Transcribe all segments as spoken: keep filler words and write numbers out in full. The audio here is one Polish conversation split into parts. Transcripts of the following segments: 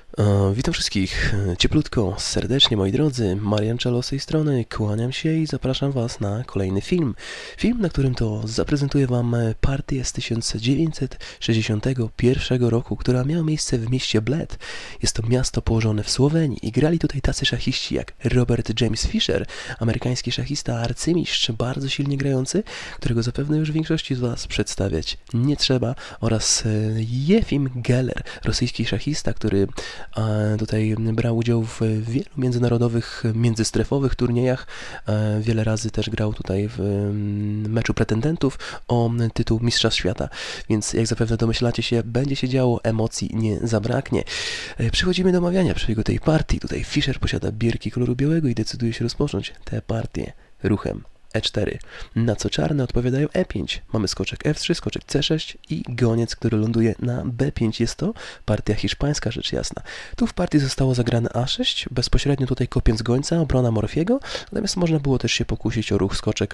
E, witam wszystkich cieplutko, serdecznie moi drodzy, Marian Czelo z tej strony, kłaniam się i zapraszam Was na kolejny film. Film, na którym to zaprezentuję Wam partię z tysiąc dziewięćset sześćdziesiątego pierwszego roku, która miała miejsce w mieście Bled. Jest to miasto położone w Słowenii i grali tutaj tacy szachiści jak Robert James Fischer, amerykański szachista, arcymistrz, bardzo silnie grający, którego zapewne już większości z Was przedstawiać nie trzeba, oraz Jefim Geller, rosyjski szachista, który tutaj brał udział w wielu międzynarodowych, międzystrefowych turniejach. Wiele razy też grał tutaj w meczu pretendentów o tytuł Mistrza Świata, więc jak zapewne domyślacie się, będzie się działo, emocji nie zabraknie. Przechodzimy do omawiania przebiegu tej partii. Tutaj Fischer posiada bierki koloru białego i decyduje się rozpocząć tę partię ruchem e cztery, na co czarne odpowiadają e pięć. Mamy skoczek f trzy, skoczek c sześć i goniec, który ląduje na b pięć. Jest to partia hiszpańska, rzecz jasna. Tu w partii zostało zagrane a sześć, bezpośrednio tutaj kopiąc gońca, obrona Morfiego, natomiast można było też się pokusić o ruch skoczek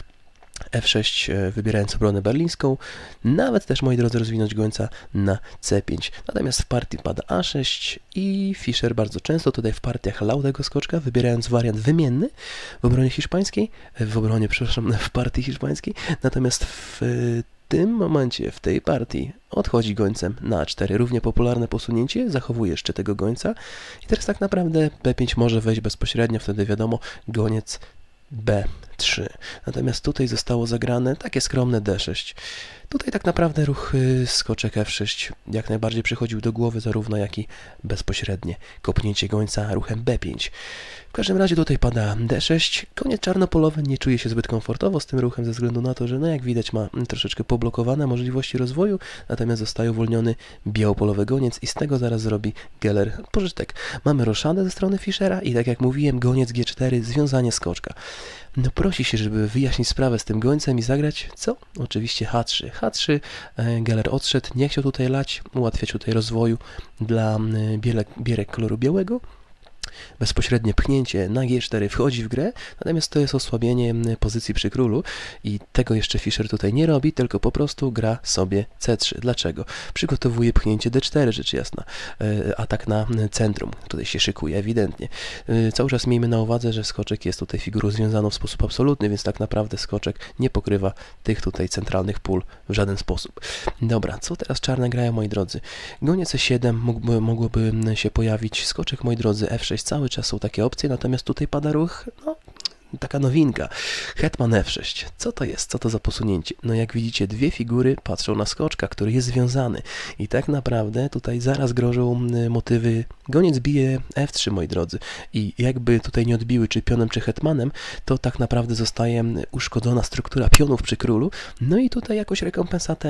f sześć, wybierając obronę berlińską, nawet też, moi drodzy, rozwinąć gońca na c pięć. Natomiast w partii pada a sześć i Fischer bardzo często tutaj w partiach lał tego skoczka, wybierając wariant wymienny w obronie hiszpańskiej, w obronie, przepraszam, w partii hiszpańskiej, natomiast w tym momencie, w tej partii odchodzi gońcem na a cztery. Równie popularne posunięcie, zachowuje jeszcze tego gońca i teraz tak naprawdę b pięć może wejść bezpośrednio, wtedy wiadomo, goniec b trzy. Natomiast tutaj zostało zagrane takie skromne d sześć. Tutaj tak naprawdę ruch skoczek f sześć jak najbardziej przychodził do głowy, zarówno jak i bezpośrednie kopnięcie gońca ruchem b pięć. W każdym razie tutaj pada d sześć. Koniec czarnopolowy nie czuje się zbyt komfortowo z tym ruchem ze względu na to, że no jak widać ma troszeczkę poblokowane możliwości rozwoju, natomiast zostaje uwolniony białopolowy goniec i z tego zaraz zrobi Geller pożytek. Mamy roszadę ze strony Fischera i tak jak mówiłem, goniec g cztery, związanie skoczka. No prosi się, żeby wyjaśnić sprawę z tym gońcem i zagrać, co? Oczywiście h trzy. h trzy, Geller odszedł, nie chciał tutaj lać, ułatwiać tutaj rozwoju dla bielek, bierek koloru białego. Bezpośrednie pchnięcie na g cztery wchodzi w grę, natomiast to jest osłabienie pozycji przy królu i tego jeszcze Fischer tutaj nie robi, tylko po prostu gra sobie c trzy. Dlaczego? Przygotowuje pchnięcie d cztery, rzecz jasna. Atak na centrum, tutaj się szykuje ewidentnie. Cały czas miejmy na uwadze, że skoczek jest tutaj figurą związaną w sposób absolutny, więc tak naprawdę skoczek nie pokrywa tych tutaj centralnych pól w żaden sposób. Dobra, co teraz czarne grają, moi drodzy? Goniec e siedem, mógłby, mogłoby się pojawić skoczek, moi drodzy, f sześć. Cały czas są takie opcje, natomiast tutaj pada ruch, no, taka nowinka. Hetman f sześć. Co to jest? Co to za posunięcie? No jak widzicie, dwie figury patrzą na skoczka, który jest związany i tak naprawdę tutaj zaraz grożą motywy goniec bije f trzy, moi drodzy. I jakby tutaj nie odbiły czy pionem, czy hetmanem, to tak naprawdę zostaje uszkodzona struktura pionów przy królu. No i tutaj jakąś rekompensatę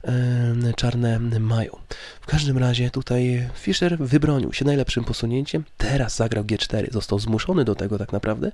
yy, czarne mają. W każdym razie tutaj Fischer wybronił się najlepszym posunięciem. Teraz zagrał g cztery. Został zmuszony do tego tak naprawdę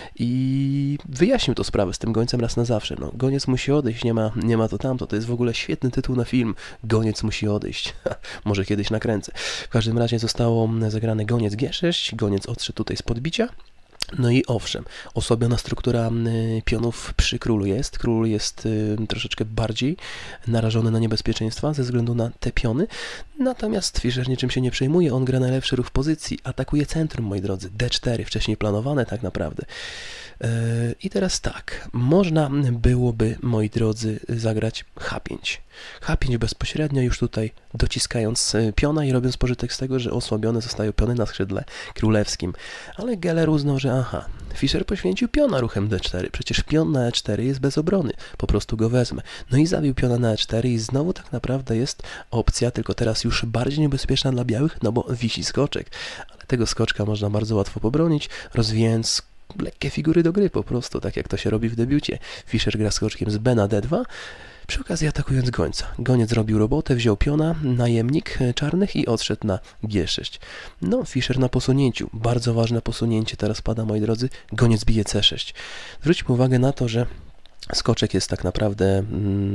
i wyjaśnił to sprawę z tym gońcem raz na zawsze. No, goniec musi odejść, nie ma, nie ma to tamto. To jest w ogóle świetny tytuł na film. Goniec musi odejść. Może kiedyś nakręcę. W każdym razie zostało zagrane goniec g sześć. Goniec odszedł tutaj z podbicia. No i owszem, osłabiona struktura pionów przy królu jest. Król jest y, troszeczkę bardziej narażony na niebezpieczeństwa ze względu na te piony. Natomiast Fischer niczym się nie przejmuje, on gra najlepszy ruch w pozycji, atakuje centrum, moi drodzy, d cztery, wcześniej planowane tak naprawdę. Yy, I teraz tak, można byłoby, moi drodzy, zagrać h pięć. h pięć bezpośrednio już tutaj dociskając piona i robiąc pożytek z tego, że osłabione zostają piony na skrzydle królewskim. Ale Geller uznał, że aha, Fischer poświęcił piona ruchem d cztery, przecież pion na e cztery jest bez obrony, po prostu go wezmę. No i zabił piona na e cztery i znowu tak naprawdę jest opcja, tylko teraz już bardziej niebezpieczna dla białych, no bo wisi skoczek. Ale tego skoczka można bardzo łatwo pobronić, rozwijając lekkie figury do gry po prostu, tak jak to się robi w debiucie. Fischer gra skoczkiem z b na d dwa, przy okazji atakując gońca. Goniec zrobił robotę, wziął piona, najemnik czarnych i odszedł na g sześć. No, Fischer na posunięciu. Bardzo ważne posunięcie teraz pada, moi drodzy. Goniec bije c sześć. Zwróćmy uwagę na to, że skoczek jest tak naprawdę mm,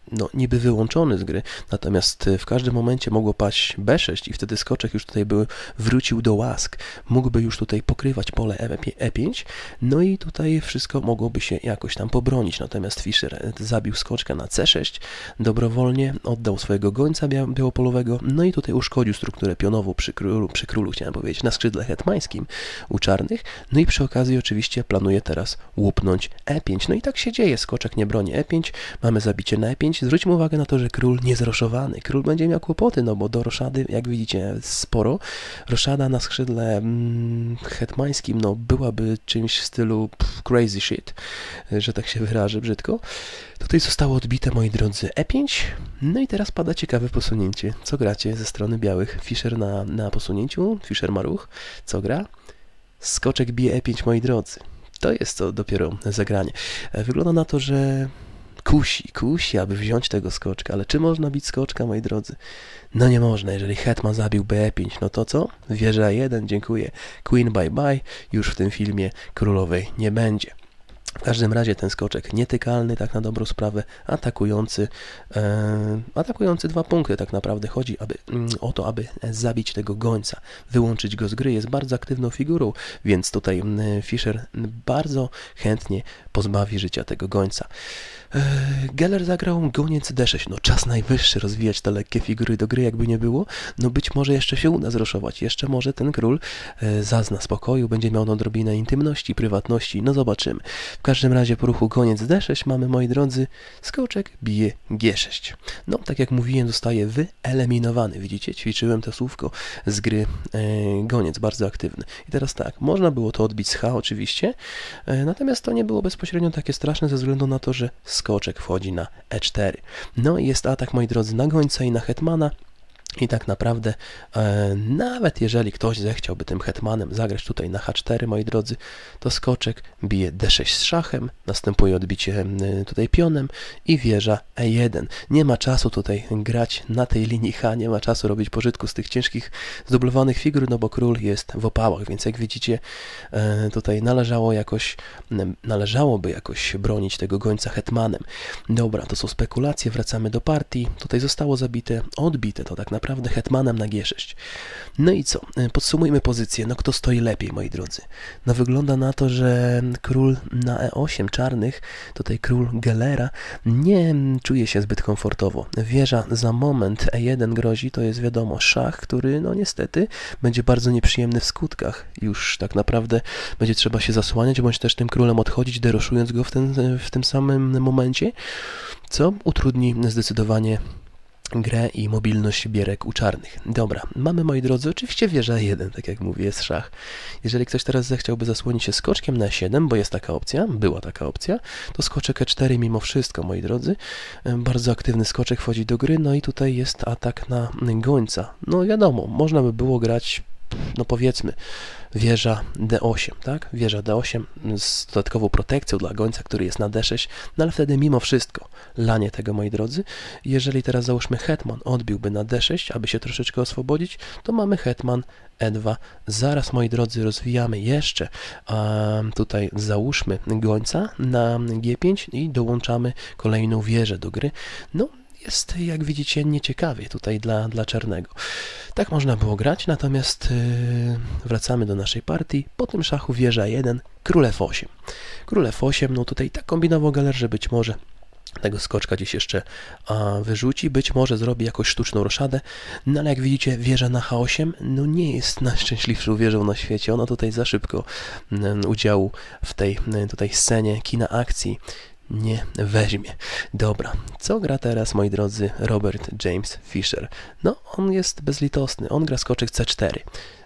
no niby wyłączony z gry, natomiast w każdym momencie mogło paść B sześć i wtedy skoczek już tutaj by wrócił do łask, mógłby już tutaj pokrywać pole E pięć, no i tutaj wszystko mogłoby się jakoś tam pobronić, natomiast Fischer zabił skoczka na C sześć, dobrowolnie oddał swojego gońca bia białopolowego, no i tutaj uszkodził strukturę pionową przy królu, przy królu, chciałem powiedzieć, na skrzydle hetmańskim u czarnych, no i przy okazji oczywiście planuje teraz łupnąć E pięć, no i tak się dzieje, skoczek nie broni E pięć, mamy zabicie na E pięć, zwróćmy uwagę na to, że król nie zroszowany, król będzie miał kłopoty, no bo do roszady, jak widzicie, sporo, roszada na skrzydle mm, hetmańskim, no byłaby czymś w stylu pff, crazy shit, że tak się wyrażę brzydko. Tutaj zostało odbite, moi drodzy, E pięć, no i teraz pada ciekawe posunięcie. Co gracie ze strony białych? Fischer na, na posunięciu, Fischer ma ruch, co gra? Skoczek bije E pięć, moi drodzy. To jest to dopiero zagranie. Wygląda na to, że kusi, kusi, aby wziąć tego skoczka, ale czy można bić skoczka, moi drodzy? No nie można, jeżeli hetman zabił B E pięć, no to co? Wieża jeden, dziękuję. Queen bye bye, już w tym filmie królowej nie będzie. W każdym razie ten skoczek nietykalny, tak na dobrą sprawę, atakujący, e, atakujący dwa punkty, tak naprawdę chodzi aby, mm, o to, aby zabić tego gońca, wyłączyć go z gry, jest bardzo aktywną figurą, więc tutaj mm, Fischer bardzo chętnie pozbawi życia tego gońca. E, Geller zagrał goniec D sześć, no czas najwyższy rozwijać te lekkie figury do gry, jakby nie było, no być może jeszcze się uda zroszować, jeszcze może ten król e, zazna spokoju, będzie miał odrobinę intymności, prywatności, no zobaczymy. W każdym razie po ruchu goniec D sześć mamy, moi drodzy, skoczek bije G sześć. No, tak jak mówiłem, zostaje wyeliminowany. Widzicie, ćwiczyłem to słówko z gry e, goniec, bardzo aktywny. I teraz tak, można było to odbić z H oczywiście, e, natomiast to nie było bezpośrednio takie straszne ze względu na to, że skoczek wchodzi na E cztery. No i jest atak, moi drodzy, na gońca i na hetmana. I tak naprawdę, e, nawet jeżeli ktoś zechciałby tym hetmanem zagrać tutaj na H cztery, moi drodzy, to skoczek bije D sześć z szachem, następuje odbicie e, tutaj pionem i wieża E jeden. Nie ma czasu tutaj grać na tej linii H, nie ma czasu robić pożytku z tych ciężkich, zdublowanych figur, no bo król jest w opałach, więc jak widzicie, e, tutaj należało jakoś, należałoby jakoś bronić tego gońca hetmanem. Dobra, to są spekulacje, wracamy do partii. Tutaj zostało zabite, odbite to tak naprawdę naprawdę hetmanem na G sześć. No i co? Podsumujmy pozycję. No kto stoi lepiej, moi drodzy? No wygląda na to, że król na E osiem czarnych, tutaj król Gellera, nie czuje się zbyt komfortowo. Wieża za moment E jeden grozi, to jest wiadomo szach, który no niestety będzie bardzo nieprzyjemny w skutkach. Już tak naprawdę będzie trzeba się zasłaniać, bądź też tym królem odchodzić, deroszując go w, ten, w tym samym momencie, co utrudni zdecydowanie grę i mobilność bierek u czarnych. Dobra, mamy, moi drodzy, oczywiście wieża jeden, tak jak mówię, jest szach. Jeżeli ktoś teraz zechciałby zasłonić się skoczkiem na E siedem, bo jest taka opcja, była taka opcja, to skoczek E cztery mimo wszystko, moi drodzy. Bardzo aktywny skoczek wchodzi do gry, no i tutaj jest atak na gońca. No wiadomo, można by było grać, no powiedzmy, wieża D osiem, tak? Wieża D osiem z dodatkową protekcją dla gońca, który jest na D sześć, no ale wtedy mimo wszystko lanie tego, moi drodzy. Jeżeli teraz załóżmy hetman odbiłby na D sześć, aby się troszeczkę oswobodzić, to mamy hetman E dwa. Zaraz, moi drodzy, rozwijamy jeszcze, a tutaj załóżmy gońca na G pięć i dołączamy kolejną wieżę do gry. No, jest, jak widzicie, nieciekawie tutaj dla, dla czarnego. Tak można było grać, natomiast yy, wracamy do naszej partii. Po tym szachu wieża jeden, król F osiem. Król F osiem, no tutaj tak kombinował Geller, że być może tego skoczka gdzieś jeszcze a, wyrzuci, być może zrobi jakąś sztuczną roszadę, no ale jak widzicie, wieża na H osiem, no nie jest najszczęśliwszą wieżą na świecie, ona tutaj za szybko m, udziału w tej m, tutaj scenie kina akcji nie weźmie. Dobra, co gra teraz, moi drodzy, Robert James Fischer? No, on jest bezlitosny, on gra skoczek C cztery.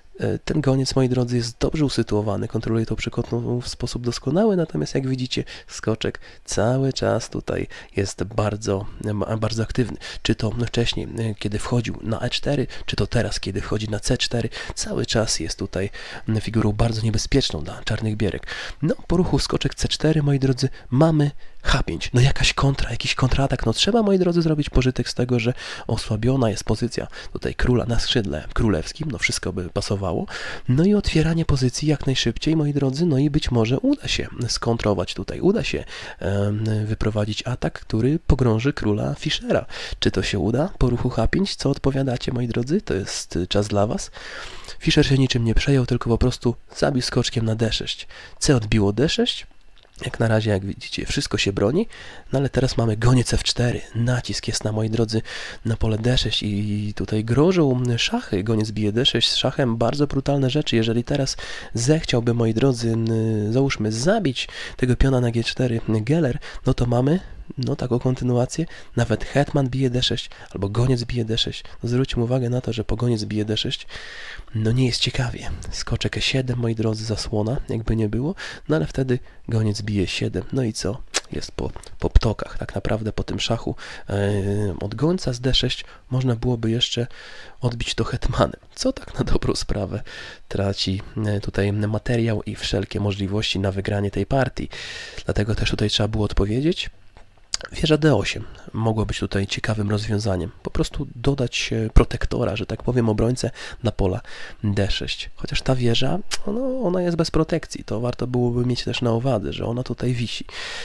Ten goniec, moi drodzy, jest dobrze usytuowany, kontroluje tą przekątną w sposób doskonały, natomiast jak widzicie, skoczek cały czas tutaj jest bardzo, bardzo aktywny. Czy to wcześniej, kiedy wchodził na E cztery, czy to teraz, kiedy wchodzi na C cztery, cały czas jest tutaj figurą bardzo niebezpieczną dla czarnych bierek. No, po ruchu skoczek C cztery, moi drodzy, mamy H pięć. No jakaś kontra, jakiś kontratak. No trzeba, moi drodzy, zrobić pożytek z tego, że osłabiona jest pozycja tutaj króla na skrzydle królewskim. No wszystko by pasowało. podobało. No i otwieranie pozycji jak najszybciej, moi drodzy, no i być może uda się skontrować tutaj, uda się e, wyprowadzić atak, który pogrąży króla Fischera. Czy to się uda po ruchu H pięć? Co odpowiadacie, moi drodzy? To jest czas dla was. Fischer się niczym nie przejął, tylko po prostu zabił skoczkiem na D sześć. C odbiło D sześć. Jak na razie, jak widzicie, wszystko się broni, no ale teraz mamy goniec F cztery. Nacisk jest na, moi drodzy, na pole D sześć i tutaj grożą szachy. Goniec bije D sześć z szachem, bardzo brutalne rzeczy. Jeżeli teraz zechciałby, moi drodzy, załóżmy, zabić tego piona na G cztery Geller, no to mamy no taką kontynuację, nawet hetman bije D sześć, albo goniec bije D sześć. No zwróćmy uwagę na to, że po goniec bije D sześć, no nie jest ciekawie. Skoczek E siedem, moi drodzy, zasłona, jakby nie było, no ale wtedy goniec bije siedem, no i co? Jest po, po ptokach, tak naprawdę po tym szachu yy, od gońca z D sześć można byłoby jeszcze odbić to hetmanem, co tak na dobrą sprawę traci yy, tutaj materiał i wszelkie możliwości na wygranie tej partii. Dlatego też tutaj trzeba było odpowiedzieć. Wieża D osiem mogła być tutaj ciekawym rozwiązaniem. Po prostu dodać protektora, że tak powiem, obrońcę na pola D sześć. Chociaż ta wieża, no, ona jest bez protekcji. To warto byłoby mieć też na uwadze, że ona tutaj wisi.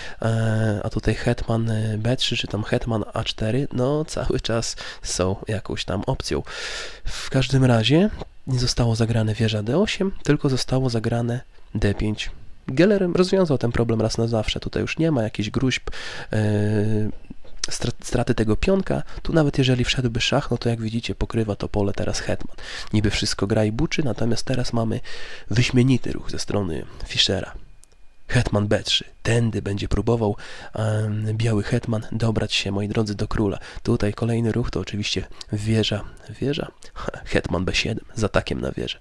A tutaj hetman B trzy, czy tam hetman A cztery, no cały czas są jakąś tam opcją. W każdym razie nie zostało zagrane wieża D osiem, tylko zostało zagrane D pięć. Geller rozwiązał ten problem raz na zawsze. Tutaj już nie ma jakichś gruźb, yy, straty tego pionka. Tu nawet jeżeli wszedłby szach, no to jak widzicie pokrywa to pole teraz hetman. Niby wszystko gra i buczy, natomiast teraz mamy wyśmienity ruch ze strony Fischera. Hetman B trzy. Tędy będzie próbował yy, biały hetman dobrać się, moi drodzy, do króla. Tutaj kolejny ruch to oczywiście wieża, wieża, hetman B siedem z atakiem na wieżę.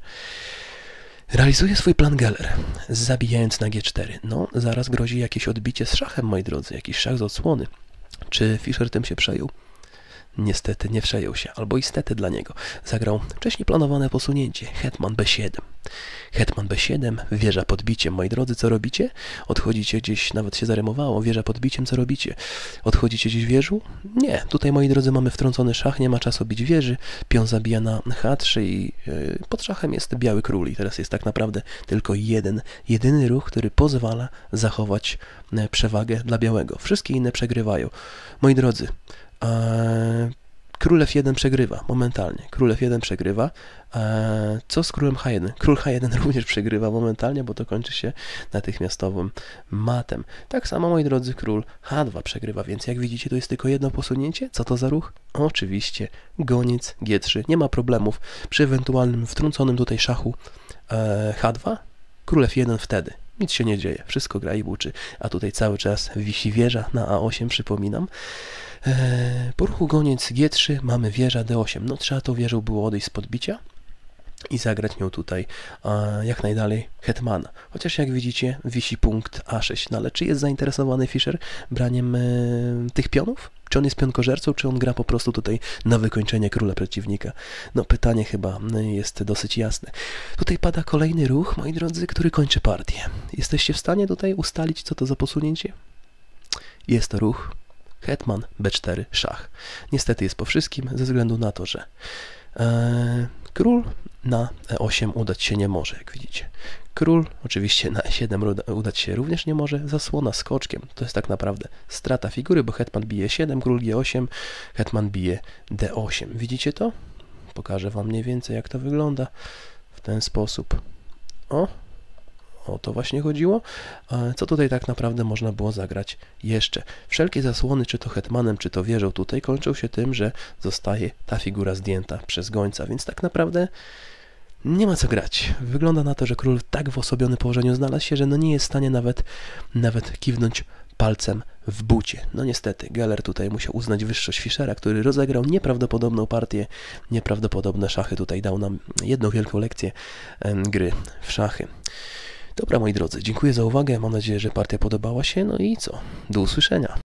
Realizuje swój plan Geller, zabijając na G cztery. No, zaraz grozi jakieś odbicie z szachem, moi drodzy, jakiś szach z odsłony. Czy Fischer tym się przejął? Niestety nie przejął się, albo istety dla niego. Zagrał wcześniej planowane posunięcie, hetman B siedem. Hetman B siedem, wieża podbiciem. Moi drodzy, co robicie? Odchodzicie gdzieś, nawet się zarymowało, wieża podbiciem, co robicie? Odchodzicie gdzieś wieżu? Nie, tutaj, moi drodzy, mamy wtrącony szach, nie ma czasu bić wieży, pion zabija na H trzy i yy, pod szachem jest biały król i teraz jest tak naprawdę tylko jeden, jedyny ruch, który pozwala zachować yy, przewagę dla białego. Wszystkie inne przegrywają. Moi drodzy, yy, król F jeden przegrywa momentalnie. Król F jeden przegrywa. Eee, co z królem H jeden? Król H jeden również przegrywa momentalnie, bo to kończy się natychmiastowym matem. Tak samo, moi drodzy, król H dwa przegrywa, więc jak widzicie, to jest tylko jedno posunięcie. Co to za ruch? Oczywiście goniec G trzy. Nie ma problemów przy ewentualnym wtrąconym tutaj szachu eee, H dwa. Król F jeden wtedy. Nic się nie dzieje. Wszystko gra i buczy. A tutaj cały czas wisi wieża na A osiem, przypominam. Po ruchu goniec G trzy mamy wieża D osiem. No trzeba tą wieżą było odejść z podbicia i zagrać nią tutaj jak najdalej hetmana. Chociaż jak widzicie wisi punkt A sześć. No ale czy jest zainteresowany Fischer braniem e, tych pionów? Czy on jest pionkożercą, czy on gra po prostu tutaj na wykończenie króla przeciwnika? No pytanie chyba jest dosyć jasne. Tutaj pada kolejny ruch, moi drodzy, który kończy partię. Jesteście w stanie tutaj ustalić, co to za posunięcie? Jest to ruch hetman B cztery, szach. Niestety jest po wszystkim, ze względu na to, że e, król na E osiem udać się nie może, jak widzicie. Król oczywiście na E siedem udać się również nie może. Zasłona skoczkiem. To jest tak naprawdę strata figury, bo hetman bije siedem, król G osiem, hetman bije D osiem. Widzicie to? Pokażę wam mniej więcej, jak to wygląda w ten sposób. O! O to właśnie chodziło. Co tutaj tak naprawdę można było zagrać jeszcze? Wszelkie zasłony, czy to hetmanem, czy to wieżą tutaj, kończą się tym, że zostaje ta figura zdjęta przez gońca, więc tak naprawdę nie ma co grać. Wygląda na to, że król w tak w osobionym położeniu znalazł się, że no nie jest w stanie nawet, nawet kiwnąć palcem w bucie. No niestety, Geller tutaj musiał uznać wyższość Fischera, który rozegrał nieprawdopodobną partię, nieprawdopodobne szachy. Tutaj dał nam jedną wielką lekcję gry w szachy. Dobra, moi drodzy, dziękuję za uwagę, mam nadzieję, że partia podobała się, no i co? Do usłyszenia.